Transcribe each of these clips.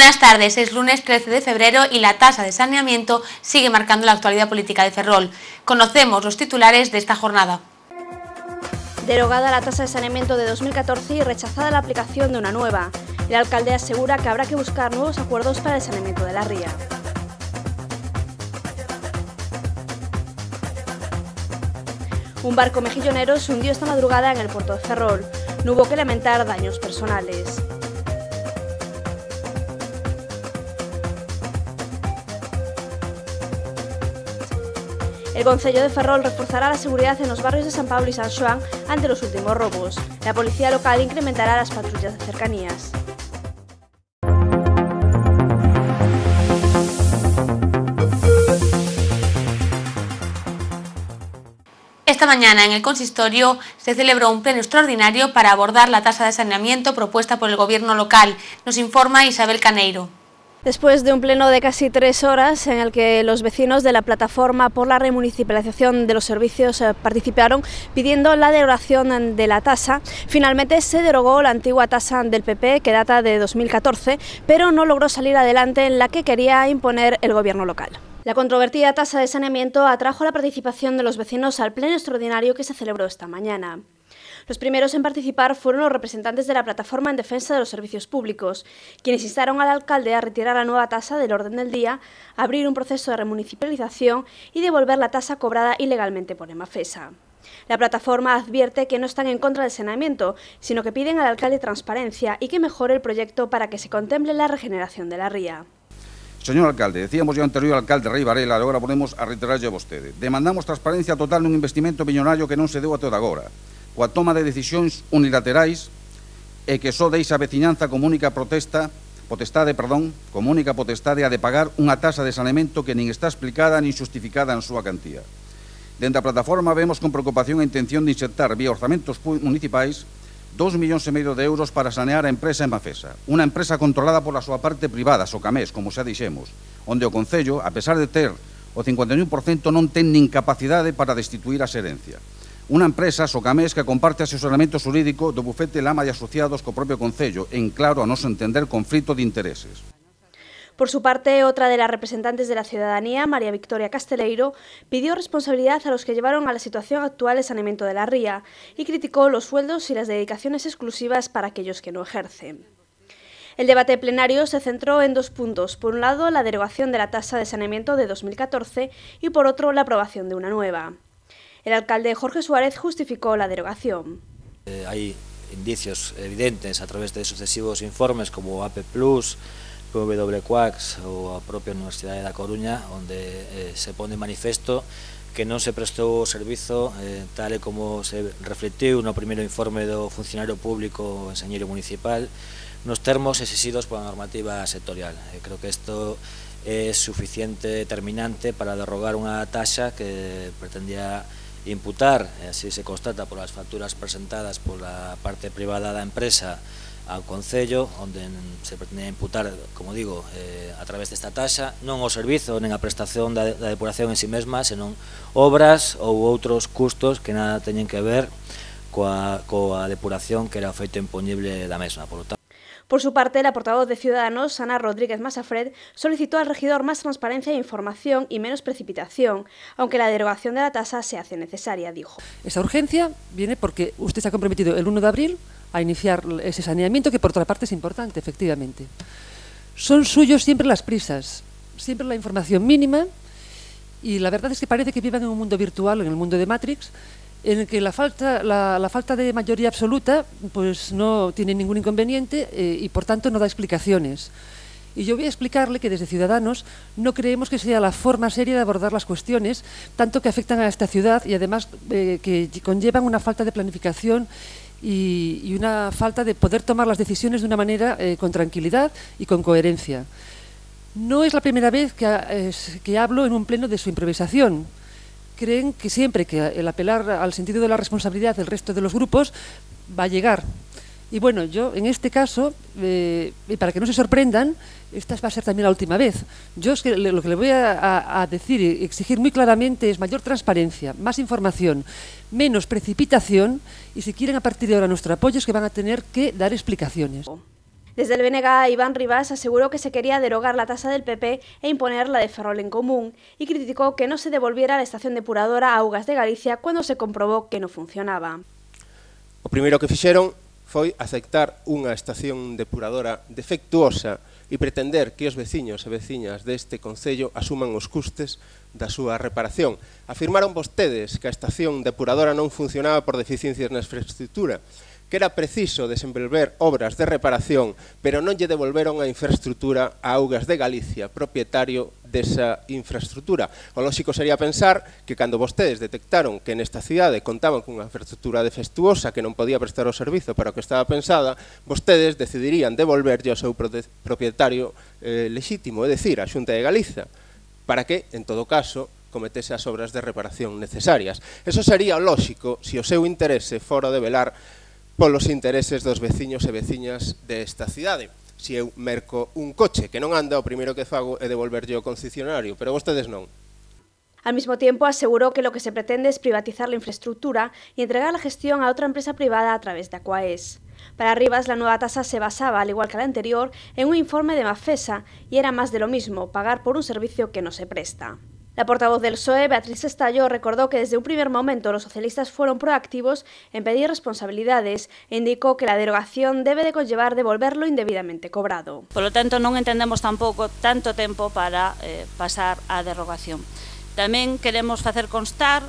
Buenas tardes, es lunes 13 de febrero y la tasa de saneamiento sigue marcando la actualidad política de Ferrol. Conocemos los titulares de esta jornada. Derogada la tasa de saneamiento de 2014 y rechazada la aplicación de una nueva. El alcalde asegura que habrá que buscar nuevos acuerdos para el saneamiento de la ría. Un barco mejillonero se hundió esta madrugada en el puerto de Ferrol. No hubo que lamentar daños personales. El Concello de Ferrol reforzará la seguridad en los barrios de San Pablo y San Xoán ante los últimos robos. La policía local incrementará las patrullas de cercanías. Esta mañana en el consistorio se celebró un pleno extraordinario para abordar la tasa de saneamiento propuesta por el gobierno local. Nos informa Isabel Caneiro. Después de un pleno de casi 3 horas en el que los vecinos de la plataforma por la remunicipalización de los servicios participaron pidiendo la derogación de la tasa, finalmente se derogó la antigua tasa del PP que data de 2014, pero no logró salir adelante en la que quería imponer el gobierno local. La controvertida tasa de saneamiento atrajo la participación de los vecinos al pleno extraordinario que se celebró esta mañana. Los primeros en participar fueron los representantes de la Plataforma en Defensa de los Servicios Públicos, quienes instaron al alcalde a retirar la nueva tasa del orden del día, abrir un proceso de remunicipalización y devolver la tasa cobrada ilegalmente por Emafesa. La plataforma advierte que no están en contra del saneamiento, sino que piden al alcalde transparencia y que mejore el proyecto para que se contemple la regeneración de la ría. Señor alcalde, decíamos ya anterior alcalde Rei Varela, agora volvemos a reiterarlle a vostede. Demandamos transparencia total nun investimento millonario que non se deu até agora, coa toma de decisións unilaterais e que só deixa a veciñanza como única potestade a de pagar unha tasa de saneamento que nin está explicada nin justificada en súa cantía. Dende a plataforma vemos con preocupación a intención de insertar vía orzamentos municipais 2,5 millóns de euros para sanear a empresa Emafesa, unha empresa controlada pola súa parte privada, Socamés, como xa dixemos, onde o Concello, a pesar de ter o 51%, non ten nin capacidade para destituir a xerencia. Unha empresa, Socamés, que comparte asesoramento xurídico do bufete Lama e Asociados co propio Concello, en claro, a noso entender, conflito de intereses. Por su parte, otra de las representantes de la ciudadanía, María Victoria Casteleiro, pidió responsabilidad a los que llevaron a la situación actual de saneamiento de la ría y criticó los sueldos y las dedicaciones exclusivas para aquellos que no ejercen. El debate plenario se centró en 2 puntos. Por un lado, la derogación de la tasa de saneamiento de 2014 y por otro, la aprobación de una nueva. El alcalde Jorge Suárez justificó la derogación. Hay indicios evidentes a través de sucesivos informes como AP+, PWQuax ou a propia Universidade da Coruña, onde se pone manifesto que non se prestou o servizo tal e como se reflectiu no primeiro informe do funcionario público enxeñeiro municipal nos termos exixidos pola normativa sectorial. Creo que isto é suficiente determinante para derrogar unha taxa que pretendía imputar, e así se constata polas facturas presentadas pola parte privada da empresa ao Concello, onde se pretende imputar, como digo, a través desta taxa, non o servizo nen a prestación da depuración en si mesma, senón obras ou outros custos que nada teñen que ver coa depuración que era o feito impoñible da mesma. Por su parte, la portavoz de Ciudadanos, Ana Rodríguez Masafred, solicitó al regidor más transparencia e información y menos precipitación, aunque la derogación de la tasa se hace necesaria, dijo. Esa urgencia viene porque usted se ha comprometido el 1 de abril a iniciar ese saneamiento, que por otra parte es importante, efectivamente. Son suyos siempre las prisas, siempre la información mínima, y la verdad es que parece que vivan en un mundo virtual, en el mundo de Matrix, en el que la falta de mayoría absoluta pues no tiene ningún inconveniente y por tanto no da explicaciones. Y yo voy a explicarle que desde Ciudadanos no creemos que sea la forma seria de abordar las cuestiones, tanto que afectan a esta ciudad y además que conllevan una falta de planificación y una falta de poder tomar las decisiones de una manera con tranquilidad y con coherencia. No es la primera vez que hablo en un pleno de su improvisación. Creen que siempre que el apelar al sentido de la responsabilidad del resto de los grupos va a llegar. Y bueno, yo en este caso, para que no se sorprendan, esta va a ser también la última vez. Yo es que lo que le voy a decir y exigir muy claramente es mayor transparencia, más información, menos precipitación y si quieren a partir de ahora nuestro apoyo es que van a tener que dar explicaciones. Desde el BNG, Iván Rivas aseguró que se quería derogar la tasa del PP e imponer la de Ferrol en Común y criticó que no se devolviera la estación depuradora a Augas de Galicia cuando se comprobó que no funcionaba. O primeiro que fixeron foi aceptar unha estación depuradora defectuosa e pretender que os veciños e veciñas deste concello asuman os custes da súa reparación. Afirmaron vostedes que a estación depuradora non funcionaba por deficiencias na infraestructura, que era preciso desenvolver obras de reparación, pero non lle devolveron a infraestructura a Augas de Galicia, propietario desa infraestructura. O lóxico sería pensar que cando vostedes detectaron que nesta cidade contaban cunha infraestructura defectuosa que non podía prestar o servizo para o que estaba pensada, vostedes decidirían devolverlle ao seu propietario lexítimo, é dicir, a Xunta de Galicia, para que, en todo caso, cometese as obras de reparación necesarias. Eso sería o lóxico se o seu interese fora de velar polos intereses dos veciños e veciñas desta cidade. Se eu merco un coche que non anda, o primeiro que fago é devolverlle ao concesionario, pero vostedes non. Al mismo tiempo, aseguró que lo que se pretende es privatizar la infraestructura y entregar la gestión a otra empresa privada a través de Aquaes. Para Rivas, la nueva tasa se basaba, al igual que la anterior, en un informe de Mafesa y era más de lo mismo, pagar por un servicio que no se presta. La portavoz del PSOE, Beatriz Estallo, recordó que desde un primer momento los socialistas fueron proactivos en pedir responsabilidades e indicó que la derogación debe de conllevar devolver lo indebidamente cobrado. Por lo tanto, non entendemos tampouco tanto tempo para pasar á derogación. Tamén queremos facer constar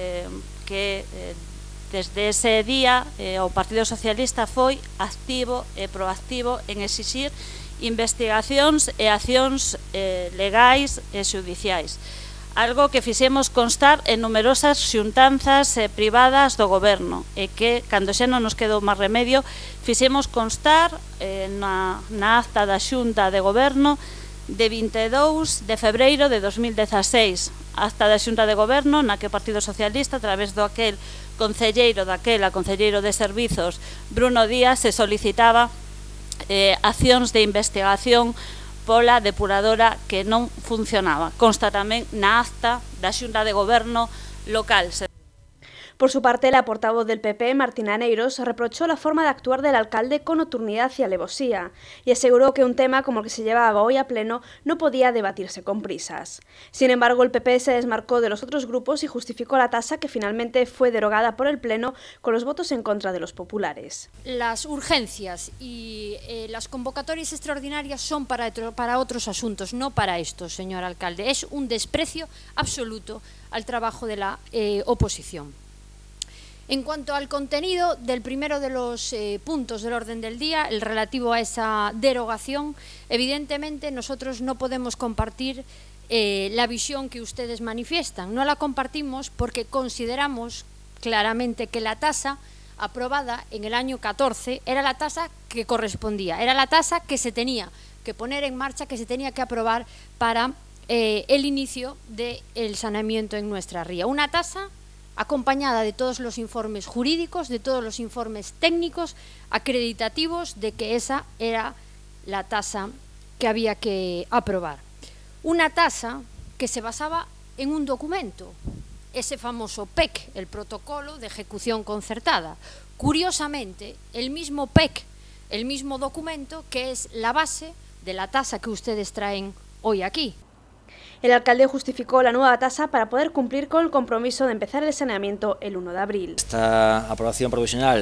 que desde ese día o Partido Socialista foi activo e proactivo en exixir investigacións e accións legais e xudiciais. Algo que fixemos constar en numerosas xuntanzas privadas do goberno e que, cando xa non nos quedou máis remedio, fixemos constar na acta da xunta de goberno de 22 de febreiro de 2016, acta da xunta de goberno na que o Partido Socialista, a través do aquel concelleiro de Servizos, Bruno Díaz, se solicitaba accións de investigación pola depuradora que non funcionaba. Consta tamén na acta da Xunta de Goberno local. Por su parte, la portavoz del PP, Martina Neiros, reprochó la forma de actuar del alcalde con nocturnidad y alevosía y aseguró que un tema como el que se llevaba hoy a pleno no podía debatirse con prisas. Sin embargo, el PP se desmarcó de los otros grupos y justificó la tasa que finalmente fue derogada por el Pleno con los votos en contra de los populares. Las urgencias y las convocatorias extraordinarias son para otros asuntos, no para estos, señor alcalde. Es un desprecio absoluto al trabajo de la oposición. En cuanto al contenido del primero de los puntos del orden del día, el relativo a esa derogación, evidentemente nosotros no podemos compartir la visión que ustedes manifiestan. No la compartimos porque consideramos claramente que la tasa aprobada en el año 14 era la tasa que correspondía, era la tasa que se tenía que poner en marcha, que se tenía que aprobar para el inicio del saneamiento en nuestra ría. Una tasa acompañada de todos los informes jurídicos, de todos los informes técnicos, acreditativos de que esa era la tasa que había que aprobar. Una tasa que se basaba en un documento, ese famoso PEC, el Protocolo de Ejecución Concertada. Curiosamente, el mismo PEC, el mismo documento que es la base de la tasa que ustedes traen hoy aquí. El alcalde justificó la nueva tasa para poder cumplir con el compromiso de empezar el saneamiento el 1 de abril. Esta aprobación provisional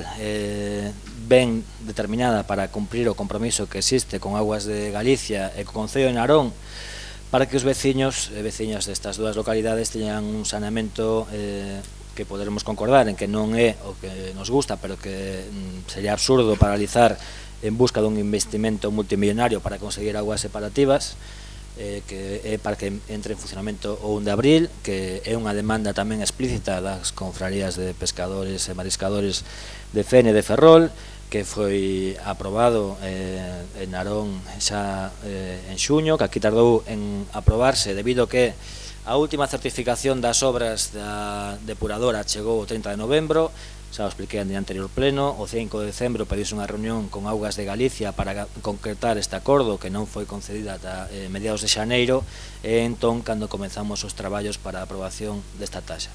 ven determinada para cumplir o compromiso que existe con Augas de Galicia e co Concello de Narón para que os veciños e veciñas destas dúas localidades teñan un saneamento que poderemos concordar en que non é o que nos gusta, pero que sería absurdo paralizar en busca dun investimento multimillonario para conseguir augas separativas, que é para que entre en funcionamento o 1 de abril, que é unha demanda tamén explícita das confrarías de pescadores e mariscadores de Fene e de Ferrol, que foi aprobado en Narón xa en xuño, que aquí tardou en aprobarse debido que a última certificación das obras da depuradora chegou o 30 de novembro, xa o expliquei en el anterior pleno. O 5 de decembro pedise unha reunión con Augas de Galicia para concretar este acordo que non foi concedida ata mediados de xaneiro, e entón cando comenzamos os traballos para a aprobación desta taxa.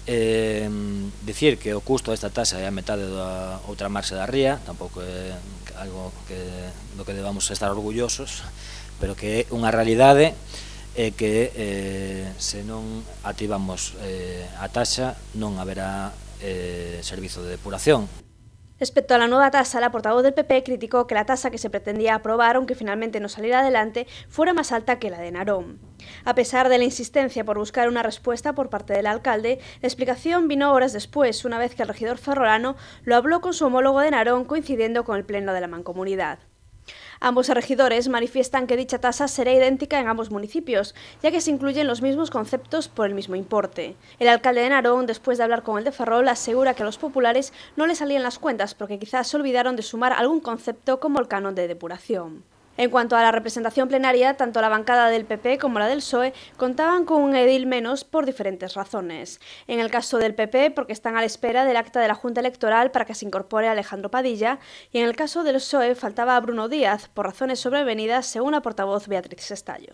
Dicir que o custo desta taxa é a metade da outra marxe da ría, tampouco algo do que debamos estar orgullosos, pero que é unha realidade é que se non activamos a taxa non haberá servizo de depuración. Respecto a la nueva tasa, la portavoz del PP criticó que la tasa que se pretendía aprobar, aunque finalmente no saliera adelante, fuera más alta que la de Narón. A pesar de la insistencia por buscar una respuesta por parte del alcalde, la explicación vino horas después, una vez que el regidor ferrolano lo habló con su homólogo de Narón, coincidiendo con el pleno de la mancomunidad. Ambos regidores manifiestan que dicha tasa será idéntica en ambos municipios, ya que se incluyen los mismos conceptos por el mismo importe. El alcalde de Narón, después de hablar con el de Ferrol, asegura que a los populares no les salían las cuentas porque quizás se olvidaron de sumar algún concepto como el canon de depuración. En cuanto a la representación plenaria, tanto la bancada del PP como la del PSOE contaban con un edil menos por diferentes razones. En el caso del PP, porque están a la espera del acta de la Junta Electoral para que se incorpore Alejandro Padilla, y en el caso del PSOE faltaba a Bruno Díaz, por razones sobrevenidas, según la portavoz Beatriz Estallo.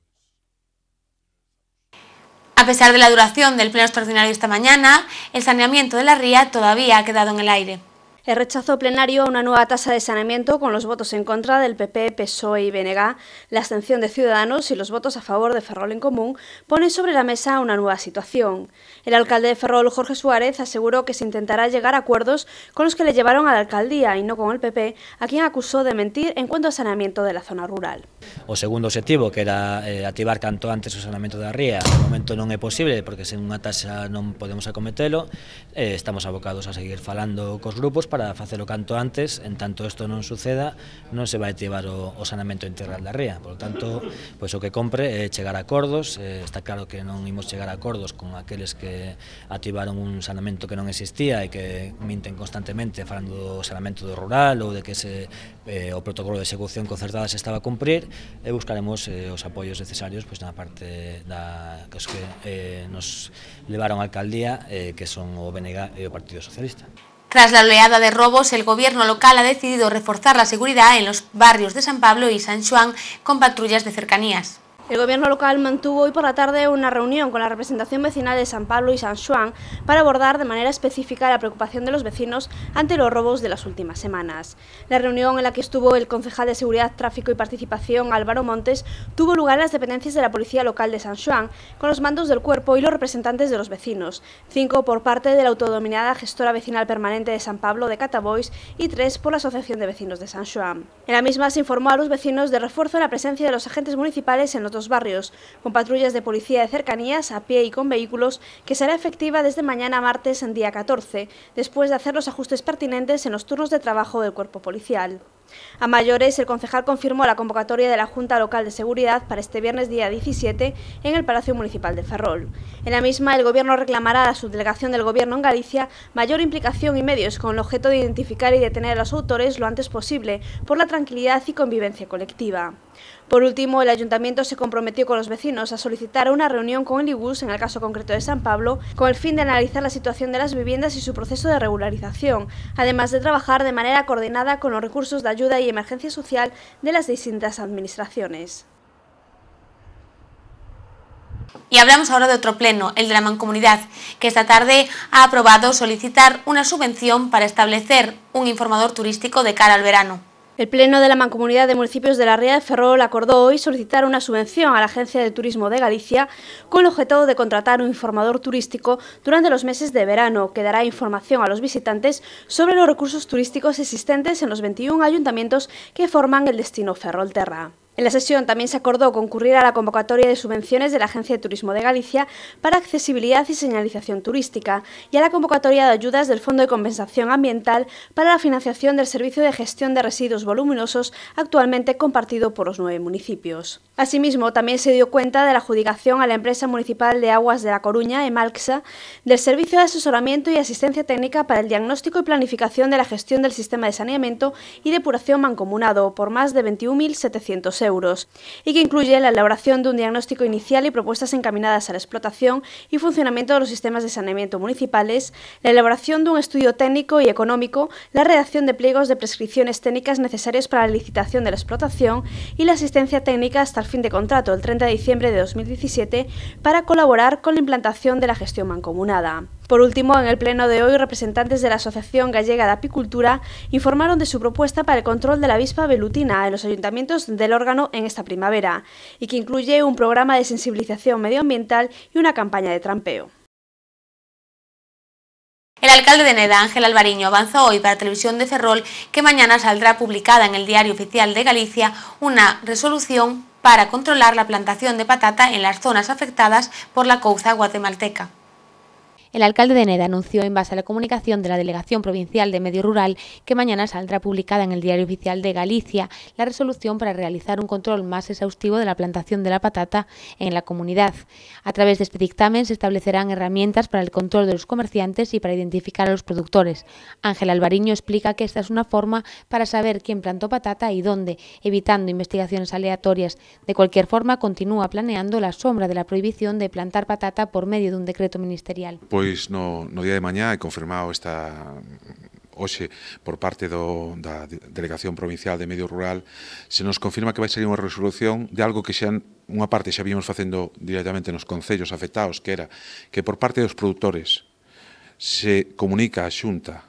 A pesar de la duración del pleno extraordinario esta mañana, el saneamiento de la ría todavía ha quedado en el aire. El rechazo plenario a una nueva tasa de saneamiento con los votos en contra del PP, PSOE y BNG, la abstención de Ciudadanos y los votos a favor de Ferrol en Común ponen sobre la mesa una nueva situación. El alcalde de Ferrol, Jorge Suárez, aseguró que se intentará llegar a acuerdos con los que le llevaron a la alcaldía y no con el PP, a quien acusó de mentir en cuanto al saneamiento de la zona rural. O segundo objetivo, que era activar canto antes o saneamento da ría, no momento non é posible porque sen unha taxa non podemos acometelo, estamos abocados a seguir falando cos grupos para facelo canto antes. En tanto isto non suceda, non se vai activar o saneamento integral da ría. Por lo tanto, pois o que compre é chegar a acordos. Está claro que non imos chegar a acordos con aqueles que activaron un saneamento que non existía e que minten constantemente falando do saneamento do rural ou de que o protocolo de execución concertada se estaba a cumprir, e buscaremos os apoios necesarios pois na parte que nos levaron á alcaldía, que son o BNG e o Partido Socialista. Tras la oleada de robos, el gobierno local ha decidido reforzar la seguridad en los barrios de San Pablo y San Xoán con patrullas de cercanías. El gobierno local mantuvo hoy por la tarde una reunión con la representación vecinal de San Pablo y San Xoán para abordar de manera específica la preocupación de los vecinos ante los robos de las últimas semanas. La reunión en la que estuvo el concejal de Seguridad, Tráfico y Participación, Álvaro Montes, tuvo lugar en las dependencias de la Policía Local de San Xoán, con los mandos del cuerpo y los representantes de los vecinos, 5 por parte de la autodominada Gestora Vecinal Permanente de San Pablo de Catabois y 3 por la Asociación de Vecinos de San Xoán. En la misma se informó a los vecinos de refuerzo en la presencia de los agentes municipales en los dos barrios, con patrullas de policía de cercanías a pie y con vehículos, que será efectiva desde mañana martes en día 14, después de hacer los ajustes pertinentes en los turnos de trabajo del cuerpo policial. A mayores, el concejal confirmó la convocatoria de la Junta Local de Seguridad para este viernes día 17 en el Palacio Municipal de Ferrol. En la misma, el Gobierno reclamará a la subdelegación del Gobierno en Galicia mayor implicación y medios con el objeto de identificar y detener a los autores lo antes posible por la tranquilidad y convivencia colectiva. Por último, el Ayuntamiento se comprometió con los vecinos a solicitar una reunión con el IBUS, en el caso concreto de San Pablo, con el fin de analizar la situación de las viviendas y su proceso de regularización, además de trabajar de manera coordinada con los recursos de ayuda y emergencia social de las distintas administraciones. Y hablamos ahora de otro pleno, el de la Mancomunidad, que esta tarde ha aprobado solicitar una subvención para establecer un informador turístico de cara al verano. El Pleno de la Mancomunidad de Municipios de la Ría de Ferrol acordó hoy solicitar una subvención a la Agencia de Turismo de Galicia con el objeto de contratar un informador turístico durante los meses de verano, que dará información a los visitantes sobre los recursos turísticos existentes en los 21 ayuntamientos que forman el destino Ferrolterra. En la sesión también se acordó concurrir a la convocatoria de subvenciones de la Agencia de Turismo de Galicia para accesibilidad y señalización turística y a la convocatoria de ayudas del Fondo de Compensación Ambiental para la financiación del servicio de gestión de residuos voluminosos actualmente compartido por los 9 municipios. Asimismo, también se dio cuenta de la adjudicación a la Empresa Municipal de Aguas de La Coruña, Emalxa, del servicio de asesoramiento y asistencia técnica para el diagnóstico y planificación de la gestión del sistema de saneamiento y depuración mancomunado por más de 21.700 euros, y que incluye la elaboración de un diagnóstico inicial y propuestas encaminadas a la explotación y funcionamiento de los sistemas de saneamiento municipales, la elaboración de un estudio técnico y económico, la redacción de pliegos de prescripciones técnicas necesarias para la licitación de la explotación y la asistencia técnica hasta el fin de contrato, el 30 de diciembre de 2017, para colaborar con la implantación de la gestión mancomunada. Por último, en el pleno de hoy, representantes de la Asociación Gallega de Apicultura informaron de su propuesta para el control de la avispa velutina en los ayuntamientos del órgano en esta primavera, y que incluye un programa de sensibilización medioambiental y una campaña de trampeo. El alcalde de Neda, Ángel Alvariño, avanzó hoy para Televisión de Ferrol que mañana saldrá publicada en el Diario Oficial de Galicia una resolución para controlar la plantación de patata en las zonas afectadas por la couza guatemalteca. El alcalde de Neda anunció, en base a la comunicación de la Delegación Provincial de Medio Rural, que mañana saldrá publicada en el Diario Oficial de Galicia la resolución para realizar un control más exhaustivo de la plantación de la patata en la comunidad. A través de este dictamen se establecerán herramientas para el control de los comerciantes y para identificar a los productores. Ángel Alvariño explica que esta es una forma para saber quién plantó patata y dónde, evitando investigaciones aleatorias. De cualquier forma, continúa planeando la sombra de la prohibición de plantar patata por medio de un decreto ministerial. Pois no día de mañá é confirmado hoxe por parte da Delegación Provincial de Medio Rural, se nos confirma que vai salir unha resolución de algo que xa unha parte xa vimos facendo directamente nos concellos afectados, que era que por parte dos produtores se comunica a Xunta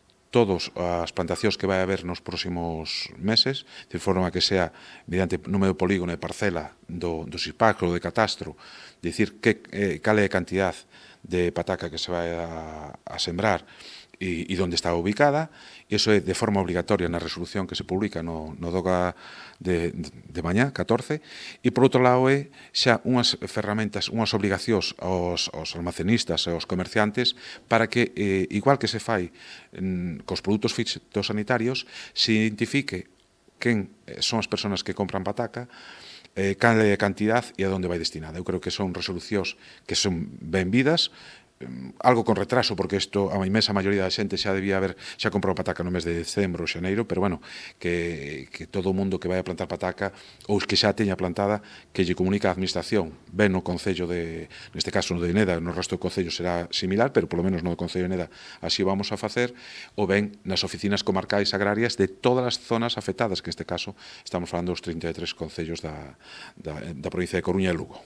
todas as plantacións que vai haber nos próximos meses, de forma que sea mediante número de polígono e parcela do SIPAC ou de catastro, dicir cal é a cantidad de pataca que se vai a sembrar e onde está ubicada, e iso é de forma obligatoria na resolución que se publica no DOCA de mañá, 14, e por outro lado é xa unhas ferramentas, unhas obligacións aos almacenistas e aos comerciantes para que, igual que se fai cos produtos fitosanitarios, se identifique quen son as persoas que compran pataca, cal é a cantidad e a onde vai destinada. Eu creo que son resolucións que son benvidas, algo con retraso, porque isto a inmensa maioría da xente xa debía haber xa comprado pataca no mes de decembro ou xaneiro, pero bueno, que todo o mundo que vai a plantar pataca ou que xa teña plantada, que lle comunica a administración, ben no concello neste caso no de Neda, no resto do concello será similar, pero polo menos no do concello de Neda así vamos a facer, ou ben nas oficinas comarcais agrarias de todas as zonas afectadas, que neste caso estamos falando dos 33 concellos da provincia de Coruña e Lugo.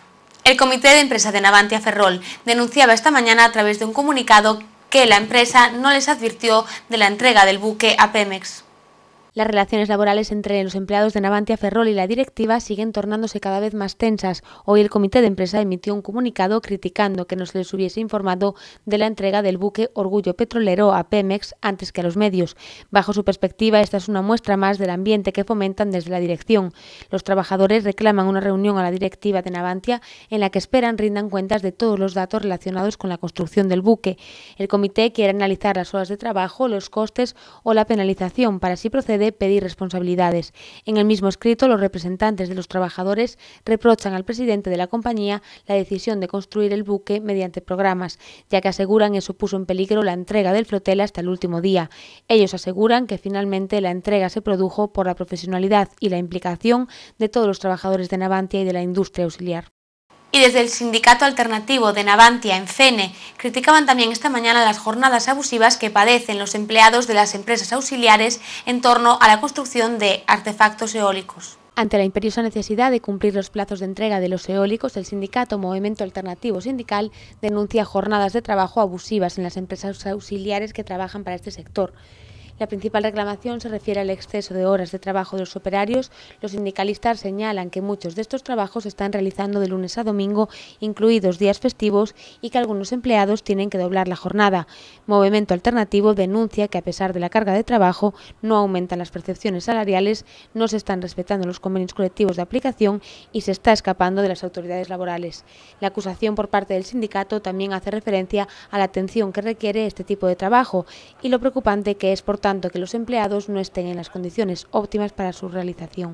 El Comité de Empresa de Navantia Ferrol denunciaba esta mañana a través de un comunicado que la empresa no les advirtió de la entrega del buque a Pemex. Las relaciones laborales entre los empleados de Navantia Ferrol y la directiva siguen tornándose cada vez más tensas. Hoy el comité de empresa emitió un comunicado criticando que no se les hubiese informado de la entrega del buque Orgullo Petrolero a Pemex antes que a los medios. Bajo su perspectiva, esta es una muestra más del ambiente que fomentan desde la dirección. Los trabajadores reclaman una reunión a la directiva de Navantia en la que esperan rindan cuentas de todos los datos relacionados con la construcción del buque. El comité quiere analizar las horas de trabajo, los costes o la penalización para así proceder pedir responsabilidades. En el mismo escrito, los representantes de los trabajadores reprochan al presidente de la compañía la decisión de construir el buque mediante programas, ya que aseguran eso puso en peligro la entrega del flotel hasta el último día. Ellos aseguran que finalmente la entrega se produjo por la profesionalidad y la implicación de todos los trabajadores de Navantia y de la industria auxiliar. Y desde el sindicato alternativo de Navantia en Fene criticaban también esta mañana las jornadas abusivas que padecen los empleados de las empresas auxiliares en torno a la construcción de artefactos eólicos. Ante la imperiosa necesidad de cumplir los plazos de entrega de los eólicos, el sindicato Movimiento Alternativo Sindical denuncia jornadas de trabajo abusivas en las empresas auxiliares que trabajan para este sector. La principal reclamación se refiere al exceso de horas de trabajo de los operarios. Los sindicalistas señalan que muchos de estos trabajos se están realizando de lunes a domingo, incluidos días festivos, y que algunos empleados tienen que doblar la jornada. Movimiento Alternativo denuncia que a pesar de la carga de trabajo no aumentan las percepciones salariales, no se están respetando los convenios colectivos de aplicación y se está escapando de las autoridades laborales. La acusación por parte del sindicato también hace referencia a la atención que requiere este tipo de trabajo y lo preocupante que es, por tanto, que los empleados no estén en las condiciones óptimas para su realización.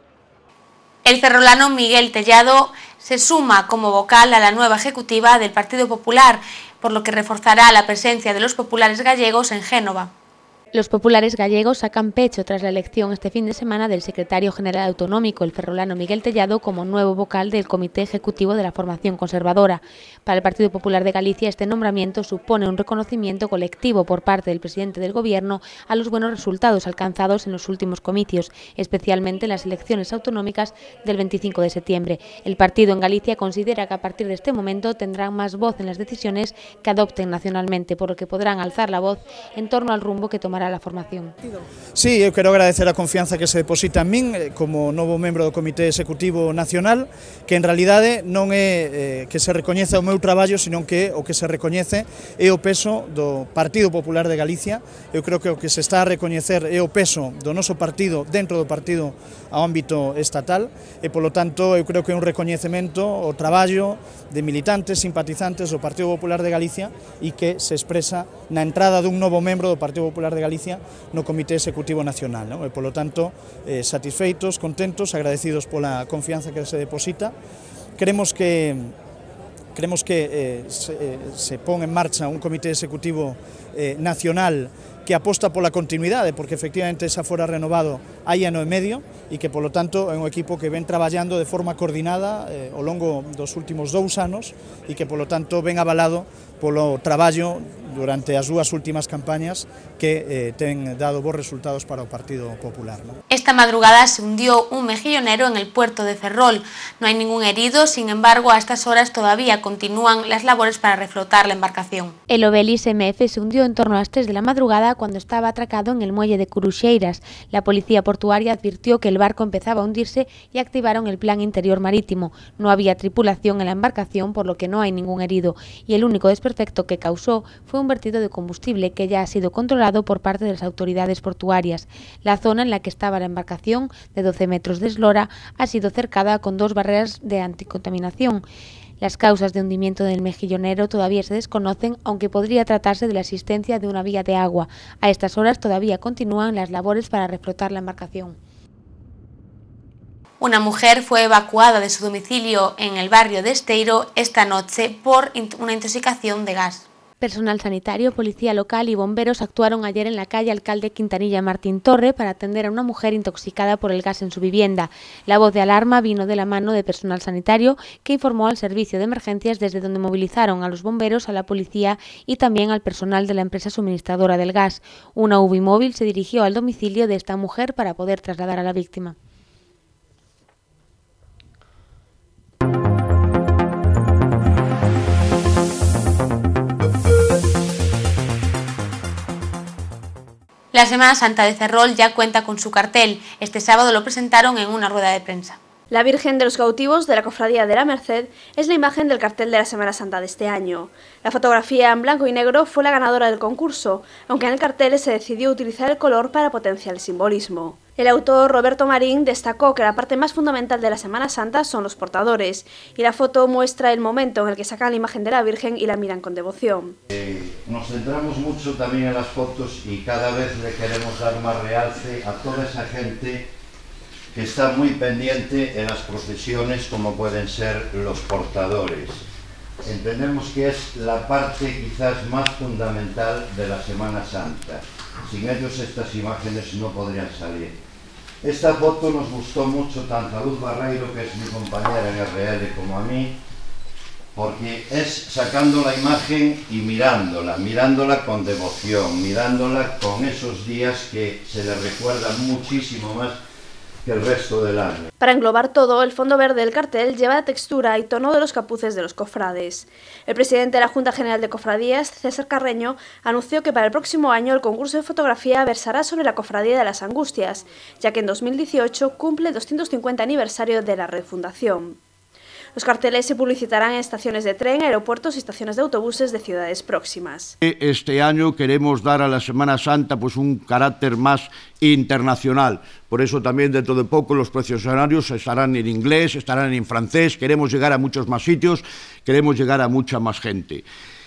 El ferrolano Miguel Tellado se suma como vocal a la nueva ejecutiva del Partido Popular, por lo que reforzará la presencia de los populares gallegos en Génova. Los populares gallegos sacan pecho tras la elección este fin de semana del secretario general autonómico, el ferrolano Miguel Tellado, como nuevo vocal del Comité Ejecutivo de la Formación Conservadora. Para el Partido Popular de Galicia, este nombramiento supone un reconocimiento colectivo por parte del presidente del Gobierno a los buenos resultados alcanzados en los últimos comicios, especialmente en las elecciones autonómicas del 25 de septiembre. El partido en Galicia considera que a partir de este momento tendrán más voz en las decisiones que adopten nacionalmente, por lo que podrán alzar la voz en torno al rumbo que tomará la formación. Sí, eu quero agradecer a confianza que se deposita en min como novo membro do Comité Executivo Nacional, que en realidade non é que se recoñece o meu traballo, sino que o que se recoñece é o peso do Partido Popular de Galicia. Eu creo que o que se está a recoñecer é o peso do noso partido dentro do partido ao ámbito estatal e, polo tanto, eu creo que é un recoñecemento ao traballo de militantes, simpatizantes do Partido Popular de Galicia e que se expresa na entrada dun novo membro do Partido Popular de Galicia no Comité Executivo Nacional, non? E, polo tanto, satisfeitos, contentos, agradecidos pola confianza que se deposita. Queremos que se pon en marcha un Comité Executivo Nacional que aposta pola continuidade, porque efectivamente xa fora renovado hai ano e medio e que, polo tanto, é un equipo que ven traballando de forma coordinada ao longo dos últimos 2 anos e que, polo tanto, ven avalado polo traballo durante as dúas últimas campañas que ten dado bons resultados para o Partido Popular, ¿no? Esta madrugada se hundió un mejillonero en el puerto de Ferrol. No hay ningún herido, sin embargo, a estas horas todavía continúan las labores para reflotar la embarcación. El Obelis MF se hundió en torno a las 3 de la madrugada cuando estaba atracado en el muelle de Curuxeiras. La policía portuaria advirtió que el barco empezaba a hundirse y activaron el plan interior marítimo. No había tripulación en la embarcación, por lo que no hay ningún herido, y el único desperfecto que causó fue un vertido de combustible que ya ha sido controlado por parte de las autoridades portuarias. La zona en la que estaba la embarcación, de 12 metros de eslora, ha sido cercada con 2 barreras de anticontaminación. Las causas de hundimiento del mejillonero todavía se desconocen, aunque podría tratarse de la existencia de una vía de agua. A estas horas todavía continúan las labores para reflotar la embarcación. Una mujer fue evacuada de su domicilio en el barrio de Esteiro esta noche por una intoxicación de gas. Personal sanitario, policía local y bomberos actuaron ayer en la calle Alcalde Quintanilla Martín Torre para atender a una mujer intoxicada por el gas en su vivienda. La voz de alarma vino de la mano de personal sanitario que informó al servicio de emergencias, desde donde movilizaron a los bomberos, a la policía y también al personal de la empresa suministradora del gas. Una UBI móvil se dirigió al domicilio de esta mujer para poder trasladar a la víctima. La Semana Santa de Ferrol ya cuenta con su cartel. Este sábado lo presentaron en una rueda de prensa. La Virgen de los Cautivos de la Cofradía de la Merced es la imagen del cartel de la Semana Santa de este año. La fotografía en blanco y negro fue la ganadora del concurso, aunque en el cartel se decidió utilizar el color para potenciar el simbolismo. El autor Roberto Marín destacó que la parte más fundamental de la Semana Santa son los portadores, y la foto muestra el momento en el que sacan la imagen de la Virgen y la miran con devoción. Nos centramos mucho también en las fotos y cada vez le queremos dar más realce a toda esa gente que está muy pendiente en las procesiones, como pueden ser los portadores. Entendemos que es la parte quizás más fundamental de la Semana Santa. Sin ellos estas imágenes no podrían salir. Esta foto nos gustó mucho tanto a Luz Barreiro, que es mi compañera en RL, como a mí, porque es sacando la imagen y mirándola con devoción, mirándola con esos días que se le recuerdan muchísimo más que el resto del año. Para englobar todo, el fondo verde del cartel lleva la textura y tono de los capuces de los cofrades. El presidente de la Junta General de Cofradías, César Carreño, anunció que para el próximo año el concurso de fotografía versará sobre la Cofradía de las Angustias, ya que en 2018 cumple el 250 aniversario de la refundación. Los carteles se publicitarán en estaciones de tren, aeropuertos y estaciones de autobuses de ciudades próximas. Este año queremos dar a la Semana Santa pues un carácter más internacional. Por eso también dentro de poco los procesionarios estarán en inglés, estarán en francés. Queremos llegar a muchos más sitios, queremos llegar a mucha más gente.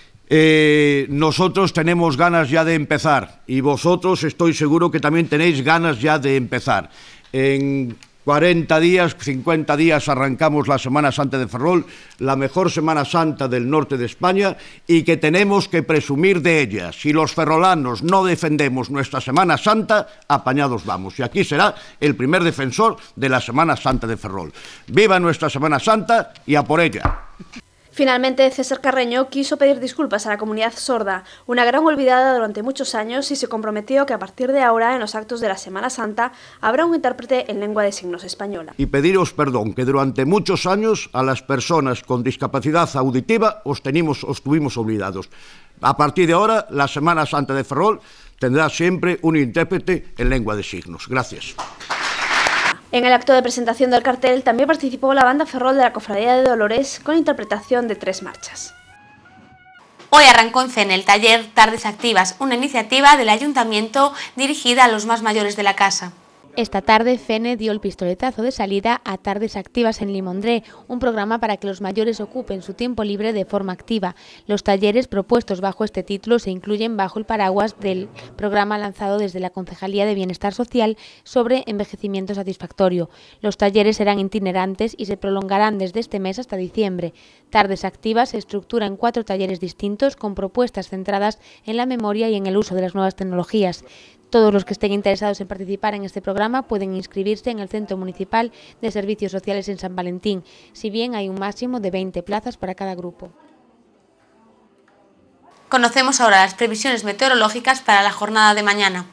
Nosotros tenemos ganas ya de empezar y vosotros estoy seguro que también tenéis ganas ya de empezar. En 40 días, 50 días arrancamos la Semana Santa de Ferrol, la mejor Semana Santa del norte de España y que tenemos que presumir de ella. Si los ferrolanos no defendemos nuestra Semana Santa, apañados vamos. Y aquí será el primer defensor de la Semana Santa de Ferrol. ¡Viva nuestra Semana Santa y a por ella! Finalmente, César Carreño quiso pedir disculpas a la comunidad sorda, una gran olvidada durante muchos años, y se comprometió que a partir de ahora, en los actos de la Semana Santa, habrá un intérprete en lengua de signos española. Y pediros perdón, que durante muchos años a las personas con discapacidad auditiva os tuvimos olvidados. A partir de ahora, la Semana Santa de Ferrol tendrá siempre un intérprete en lengua de signos. Gracias. En el acto de presentación del cartel también participó la banda Ferrol de la Cofradía de Dolores con interpretación de 3 marchas. Hoy arrancó en Fene el taller Tardes Activas, una iniciativa del Ayuntamiento dirigida a los más mayores de la casa. Esta tarde, Fene dio el pistoletazo de salida a Tardes Activas en Limondré, un programa para que los mayores ocupen su tiempo libre de forma activa. Los talleres propuestos bajo este título se incluyen bajo el paraguas del programa lanzado desde la Concejalía de Bienestar Social sobre envejecimiento satisfactorio. Los talleres serán itinerantes y se prolongarán desde este mes hasta diciembre. Tardes Activas se estructura en 4 talleres distintos con propuestas centradas en la memoria y en el uso de las nuevas tecnologías. Todos los que estén interesados en participar en este programa pueden inscribirse en el Centro Municipal de Servicios Sociales en San Valentín, si bien hay un máximo de 20 plazas para cada grupo. Conocemos ahora las previsiones meteorológicas para la jornada de mañana.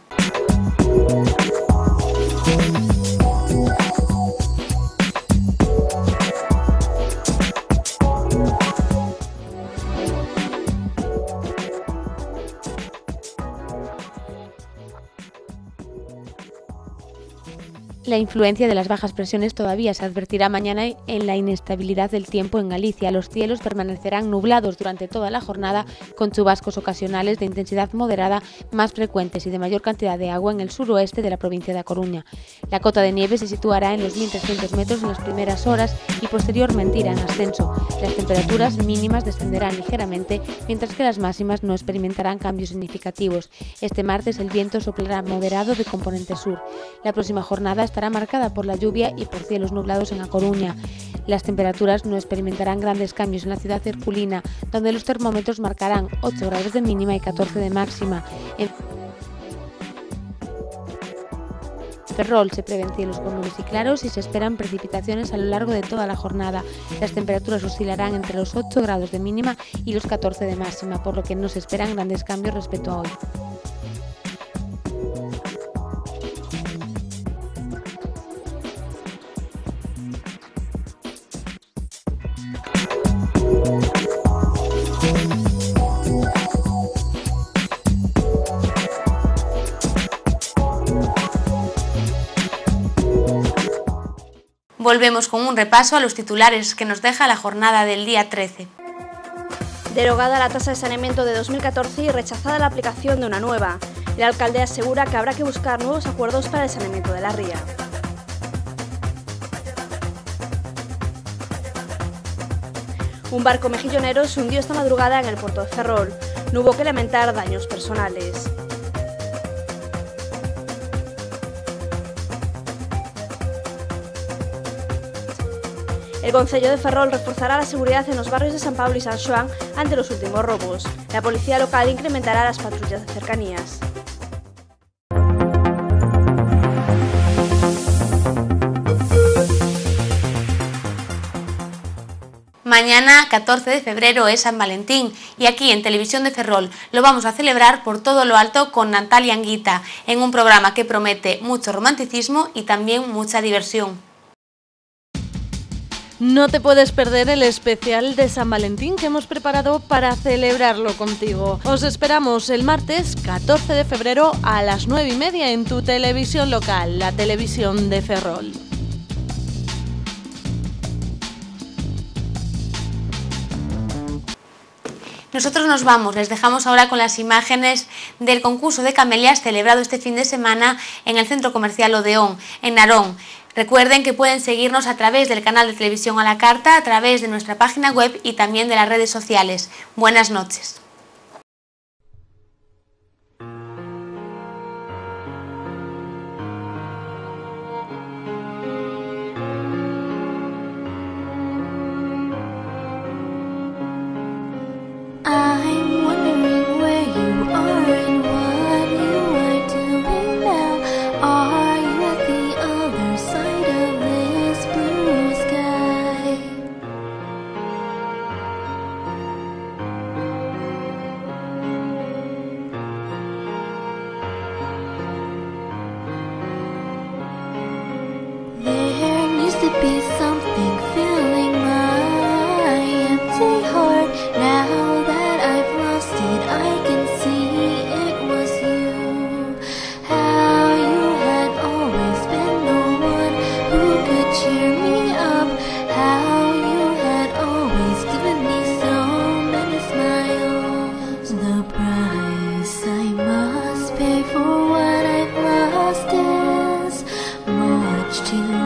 La influencia de las bajas presiones todavía se advertirá mañana en la inestabilidad del tiempo en Galicia. Los cielos permanecerán nublados durante toda la jornada, con chubascos ocasionales de intensidad moderada más frecuentes y de mayor cantidad de agua en el suroeste de la provincia de A Coruña. La cota de nieve se situará en los 1.300 metros en las primeras horas y posteriormente irá en ascenso. Las temperaturas mínimas descenderán ligeramente, mientras que las máximas no experimentarán cambios significativos. Este martes el viento soplará moderado de componente sur. La próxima jornada estará marcada por la lluvia y por cielos nublados en A Coruña. Las temperaturas no experimentarán grandes cambios en la ciudad herculina, donde los termómetros marcarán 8 grados de mínima y 14 de máxima. En Ferrol se prevén cielos con nubes y claros y se esperan precipitaciones a lo largo de toda la jornada. Las temperaturas oscilarán entre los 8 grados de mínima y los 14 de máxima, por lo que no se esperan grandes cambios respecto a hoy. Volvemos con un repaso a los titulares que nos deja la jornada del día 13. Derogada la tasa de saneamiento de 2014 y rechazada la aplicación de una nueva. El alcalde asegura que habrá que buscar nuevos acuerdos para el saneamiento de la ría. Un barco mejillonero se hundió esta madrugada en el puerto de Ferrol. No hubo que lamentar daños personales. El Concello de Ferrol reforzará la seguridad en los barrios de San Pablo y San Xoán ante los últimos robos. La policía local incrementará las patrullas de cercanías. Mañana, 14 de febrero, es San Valentín y aquí en Televisión de Ferrol lo vamos a celebrar por todo lo alto con Natalia Anguita, en un programa que promete mucho romanticismo y también mucha diversión. No te puedes perder el especial de San Valentín que hemos preparado para celebrarlo contigo. Os esperamos el martes 14 de febrero a las 9:30 en tu televisión local, la Televisión de Ferrol. Nosotros nos vamos, les dejamos ahora con las imágenes del concurso de camelias celebrado este fin de semana en el Centro Comercial Odeón, en Narón. Recuerden que pueden seguirnos a través del canal de televisión a la carta, a través de nuestra página web y también de las redes sociales. Buenas noches. to be something filling my empty heart. Now that I've lost it, I can see it was you. How you had always been the one who could cheer me up. How you had always given me so many smiles. The price I must pay for what I've lost is much too